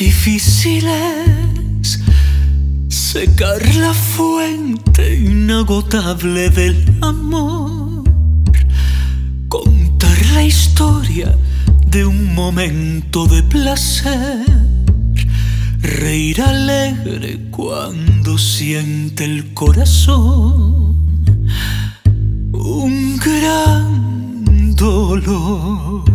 difícil es secar la fuente inagotable del amor, contar la historia de un momento de placer, reír alegre cuando siente el corazón un gran dolor.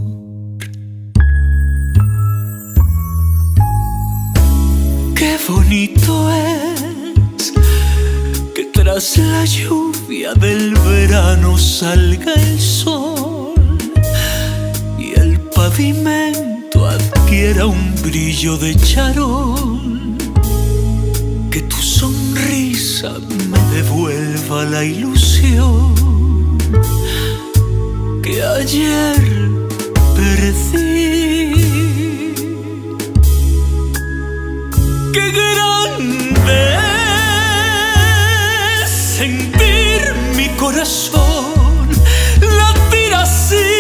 Qué bonito es que tras la lluvia del verano salga el sol y el pavimento adquiera un brillo de charol, que tu sonrisa me devuelva la ilusión que ayer perdí. Qué grande es sentir mi corazón latir así,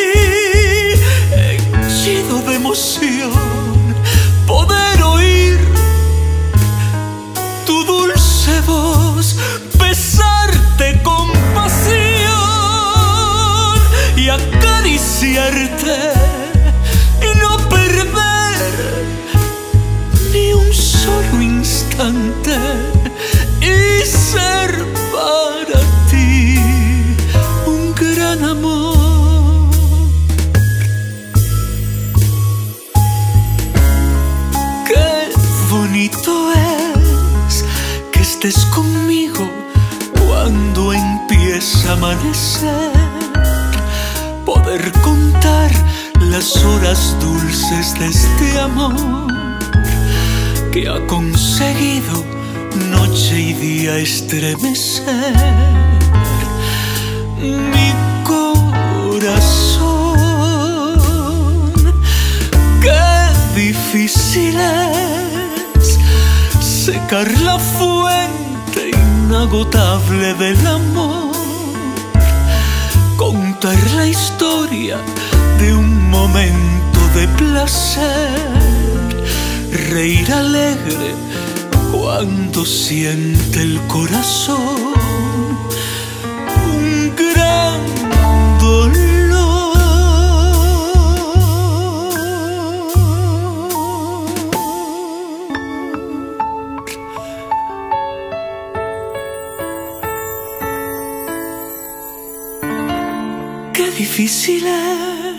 henchido de emoción, poder oír tu dulce voz, besarte con pasión y acariciarte y no perder ni un solo instante y ser para ti un gran amor. Qué bonito es que estés conmigo cuando empieza a amanecer, poder contar las horas dulces de este amor que ha conseguido noche y día estremecer mi corazón. Qué difícil es secar la fuente inagotable del amor, contar la historia de un momento de placer, reír alegre cuando siente el corazón un gran dolor. Qué difícil es